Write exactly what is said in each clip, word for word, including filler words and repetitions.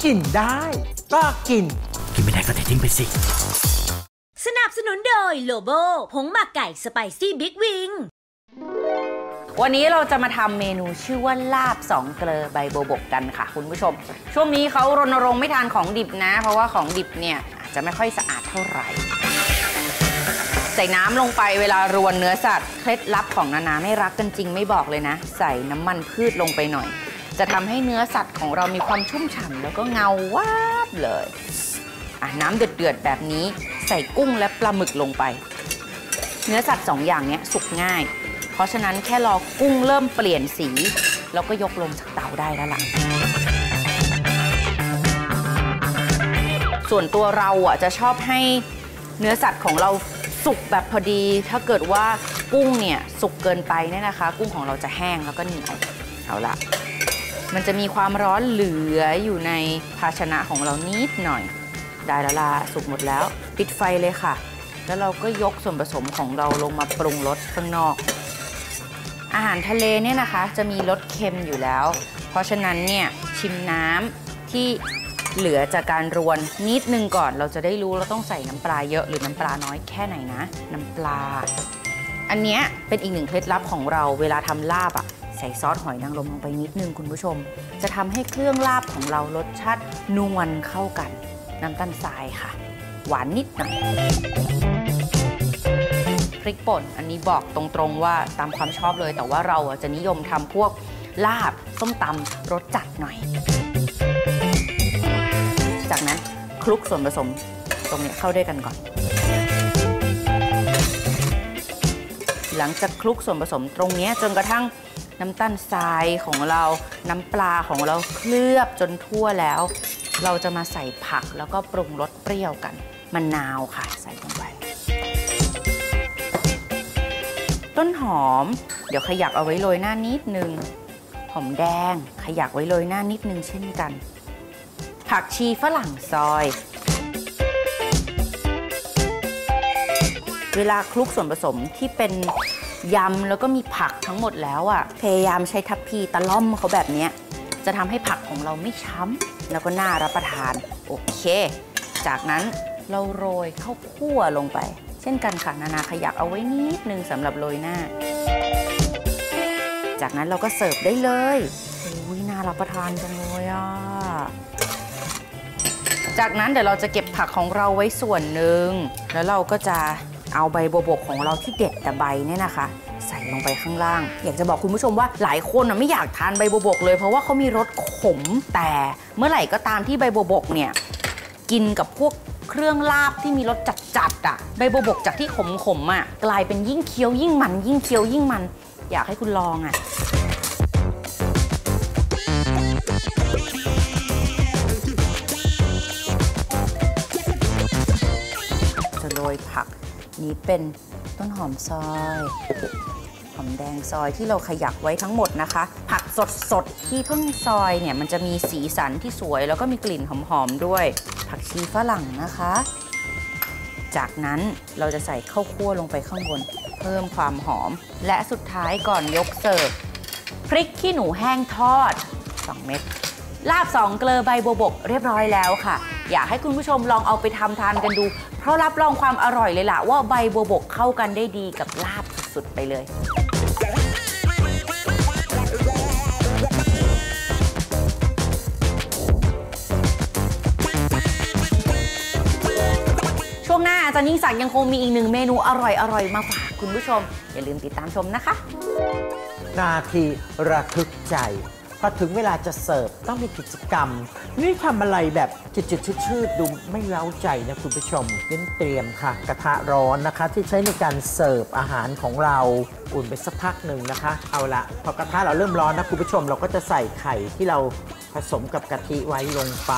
กินได้ก็กินกินไม่ได้ก็ทิ้งไปสิสนับสนุนโดยโลโบผงหมักไก่สไปซี่บิ๊กวิงวันนี้เราจะมาทำเมนูชื่อว่าลาบสองเกลอใบโบวบกกันค่ะคุณผู้ชมช่วงนี้เขารณรงค์ไม่ทานของดิบนะเพราะว่าของดิบเนี่ยอาจจะไม่ค่อยสะอาดเท่าไหร่ใส่น้ำลงไปเวลารวนเนื้อสัตว์เคล็ดลับของนานาไม่รักกันจริงไม่บอกเลยนะใส่น้ำมันพืชลงไปหน่อยจะทำให้เนื้อสัตว์ของเรามีความชุ่มฉ่ำแล้วก็เงาวาบเลยอ่ะน้ำเดือดๆแบบนี้ใส่กุ้งและปลาหมึกลงไปเนื้อสัตว์สองอย่างนี้สุกง่ายเพราะฉะนั้นแค่รอกุ้งเริ่มเปลี่ยนสีแล้วก็ยกลงจากเตาได้แล้วล่ะส่วนตัวเราอ่ะจะชอบให้เนื้อสัตว์ของเราสุกแบบพอดีถ้าเกิดว่ากุ้งเนี่ยสุกเกินไปเนี่ยนะคะกุ้งของเราจะแห้งแล้วก็เหนียวเอาละมันจะมีความร้อนเหลืออยู่ในภาชนะของเรานิดหน่อยได้แล้วล่ะสุกหมดแล้วปิดไฟเลยค่ะแล้วเราก็ยกส่วนผสมของเราลงมาปรุงรสข้างนอกอาหารทะเลเนี่ยนะคะจะมีรสเค็มอยู่แล้วเพราะฉะนั้นเนี่ยชิมน้ำที่เหลือจากการรวนนิดนึงก่อนเราจะได้รู้เราต้องใส่น้ำปลาเยอะหรือน้ำปลาน้อยแค่ไหนนะน้ำปลาอันนี้เป็นอีกหนึ่งเคล็ดลับของเราเวลาทำลาบอ่ะใส่ซอสหอยนางรมลงไปนิดนึงคุณผู้ชมจะทำให้เครื่องลาบของเรารสชาตินวลเข้ากันน้ำตาลทรายค่ะหวานนิดหน่อยพริกป่นอันนี้บอกตรงๆว่าตามความชอบเลยแต่ว่าเราจะนิยมทำพวกลาบส้มตำรสจัดหน่อยจากนั้นคลุกส่วนผสมตรงนี้เข้าด้วยกันก่อนหลังจากคลุกส่วนผสมตรงนี้จนกระทั่งน้ำตาลทรายของเราน้ำปลาของเราเคลือบจนทั่วแล้วเราจะมาใส่ผักแล้วก็ปรุงรสเปรี้ยวกันมะนาวค่ะใส่ลงไปต้นหอมเดี๋ยวขยักเอาไว้โรยหน้านิดนึงหอมแดงขยักไว้โรยหน้านิดนึงเช่นกันผักชีฝรั่งซอยเวลาคลุกส่วนผสมที่เป็นยำแล้วก็มีผักทั้งหมดแล้วอ่ะพยายามใช้ทัพพีตะล่อมเขาแบบนี้จะทำให้ผักของเราไม่ช้ำแล้วก็น่ารับประทานโอเคจากนั้นเราโรยข้าวคั่วลงไปเช่นกันค่ะนานาขยักเอาไว้นิดนึงสำหรับโรยหน้าจากนั้นเราก็เสิร์ฟได้เลยอุ้ยน่ารับประทานจังเลยอ่ะจากนั้นเดี๋ยวเราจะเก็บผักของเราไว้ส่วนหนึ่งแล้วเราก็จะเอาใบบัวบกของเราที่เด็ดแต่ใบเนี่ยนะคะใส่ลงไปข้างล่างอยากจะบอกคุณผู้ชมว่าหลายคนไม่อยากทานใบบัวบกเลยเพราะว่าเขามีรสขมแต่เมื่อไหร่ก็ตามที่ใบบัวบกเนี่ยกินกับพวกเครื่องลาบที่มีรสจัดๆอ่ะใบบัวบกจากที่ขมๆอ่ะกลายเป็นยิ่งเคี้ยวยิ่งมันยิ่งเคี้ยวยิ่งมันอยากให้คุณลองอ่ะจะโรยผักนี้เป็นต้นหอมซอยหอมแดงซอยที่เราขยักไว้ทั้งหมดนะคะผักสดๆที่เพิ่งซอยเนี่ยมันจะมีสีสันที่สวยแล้วก็มีกลิ่นหอมๆด้วยผักชีฝรั่งนะคะจากนั้นเราจะใส่ข้าวคั่วลงไปข้างบนเพิ่มความหอมและสุดท้ายก่อนยกเสิร์ฟพริกขี้หนูแห้งทอดสองเม็ดลาบสองเกลอใบบัวบกเรียบร้อยแล้วค่ะอยากให้คุณผู้ชมลองเอาไปทำทานกันดูเพราะรับรองความอร่อยเลยล่ะว่าใบบัวบกเข้ากันได้ดีกับลาบสุดๆไปเลยช่วงหน้าอาจารย์ยิ่งศักดิ์ยังคงมีอีกหนึ่งเมนูอร่อยๆมาฝากคุณผู้ชมอย่าลืมติดตามชมนะคะนาทีระทึกใจพอถึงเวลาจะเสิร์ฟต้องมีกิจกรรมนี่ทำอะไรแบบจืดๆชืดๆดูไม่เล้าใจนะคุณผู้ชมเน้นเตรียมค่ะกระทะร้อนนะคะที่ใช้ในการเสิร์ฟอาหารของเราอุ่นไปสักพักหนึ่งนะคะเอาละพอกระทะเราเริ่มร้อนนะคุณผู้ชมเราก็จะใส่ไข่ที่เราผสมกับกะทิไว้ลงไป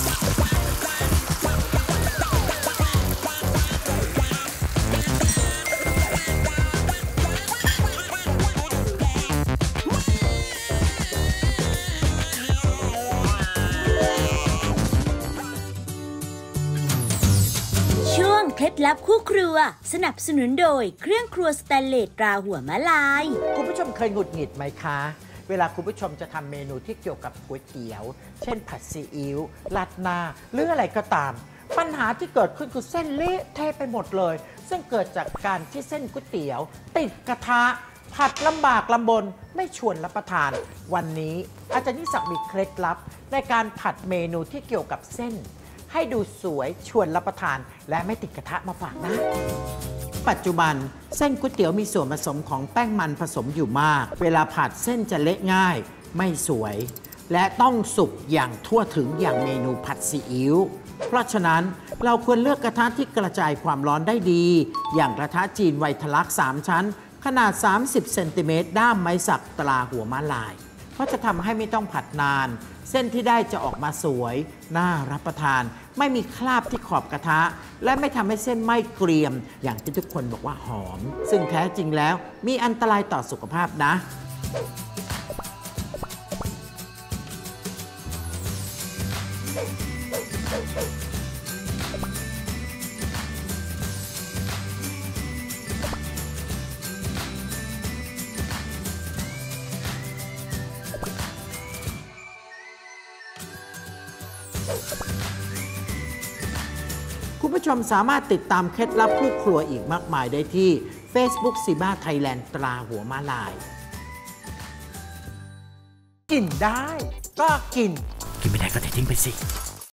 เคล็ดลับคู่ครัวสนับสนุนโดยเครื่องครัวสแตนเลสตราหัวมะลายคุณผู้ชมเคยหงุดหงิดไหมคะเวลาคุณผู้ชมจะทำเมนูที่เกี่ยวกับก๋วยเตี๋ยวเช่นผัดซีอิ๊วราดหน้าหรืออะไรก็ตามปัญหาที่เกิดขึ้นคือเส้นเละเทะไปหมดเลยซึ่งเกิดจากการที่เส้นก๋วยเตี๋ยวติดกระทะผัดลำบากลำบนไม่ชวนรับประทานวันนี้อาจารย์นิสักมีเคล็ดลับในการผัดเมนูที่เกี่ยวกับเส้นให้ดูสวยชวนรับประทานและไม่ติดกระทะมาฝากนะปัจจุบันเส้นก๋วยเตี๋ยวมีส่วนผสมของแป้งมันผสมอยู่มากเวลาผัดเส้นจะเละง่ายไม่สวยและต้องสุกอย่างทั่วถึงอย่างเมนูผัดซีอิ๊วเพราะฉะนั้นเราควรเลือกกระทะที่กระจายความร้อนได้ดีอย่างกระทะจีนไวทลักษณ์สามชั้นขนาดสามสิบเซนติเมตรด้ามไม้สักตราหัวม้าลายเพราะจะทำให้ไม่ต้องผัดนานเส้นที่ได้จะออกมาสวยน่ารับประทานไม่มีคราบที่ขอบกระทะและไม่ทำให้เส้นไหม้เกรียมอย่างที่ทุกคนบอกว่าหอมซึ่งแท้จริงแล้วมีอันตรายต่อสุขภาพนะคุณผู้ชมสามารถติดตามเคล็ดลับผู้ครัวอีกมากมายได้ที่ Facebook ซีบ้าไทยแลนด์ตราหัวม้าลายกินได้ก็กินกินไม่ได้ก็เททิ้งไปสิ